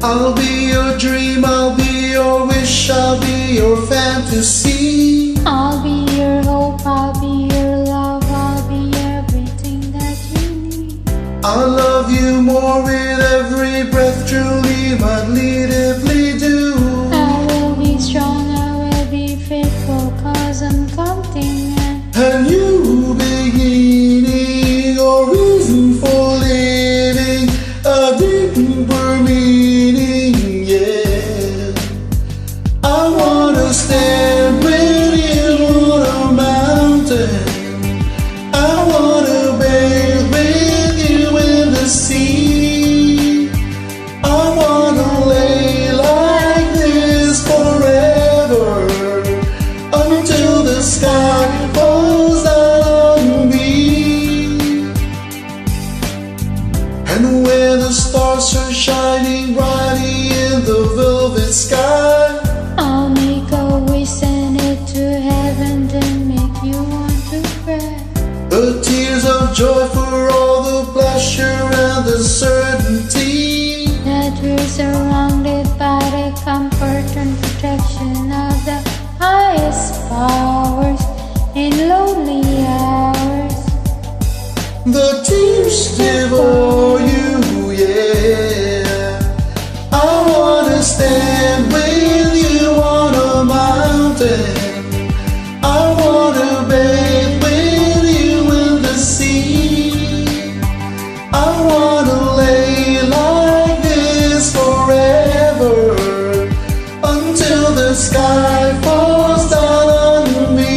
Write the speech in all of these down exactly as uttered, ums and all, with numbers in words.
I'll be your dream, I'll be your wish, I'll be your fantasy. I'll be your hope, I'll be your love, I'll be everything that you need. I'll love you more with every breath, truly, madly, deeply do. I will be strong, I will be faithful, cause I'm counting on And you beginning or reason for living, a deeper meaning, yeah. I wanna stand with you on a mountain, I wanna bathe with you in the sea, I wanna lay like this forever, until the sky falls down on me. And when the stars are shining brightly in the velvet sky, I'll make a wish, send it to heaven, then make you want to cry. the tears of joy for all the pleasure and the certainty That we're surrounded by the comfort and protection of the highest powers in lonely hours. the tears devour you, yeah. I wanna stand with you on a mountain, I wanna bathe with you in the sea, I wanna lay like this forever, until the sky falls down on me.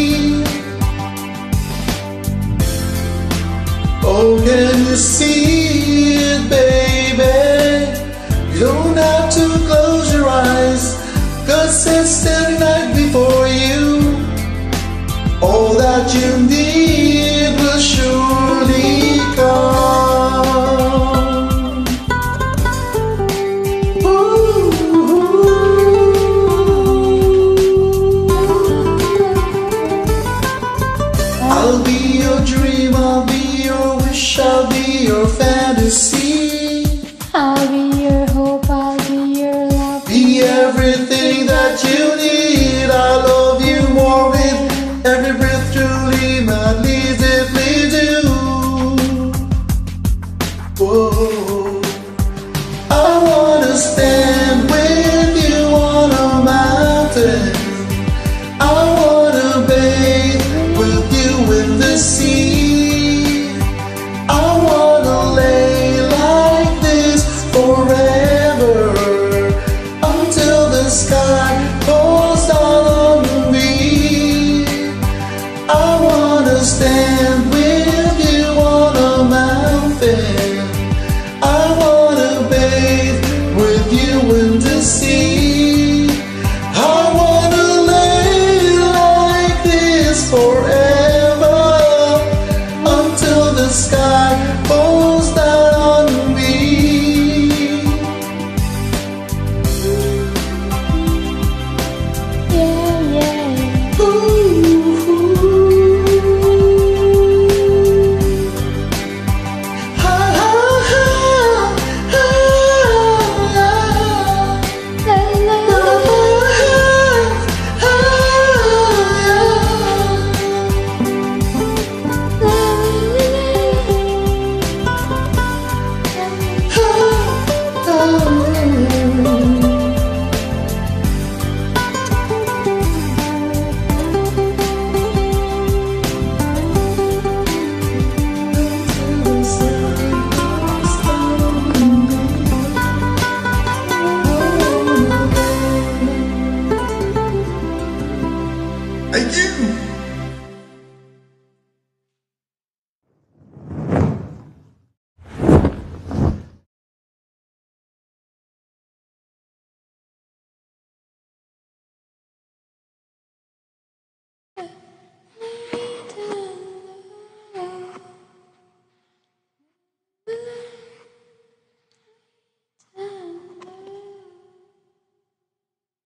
Oh, can you see it, baby? You don't have to close your eyes, 'cause it's the night before you. All that you need will surely come. Ooh. I'll be your dream, I'll be your wish, I'll be your fantasy. I'll be your hope, I'll be your love. Be everything that you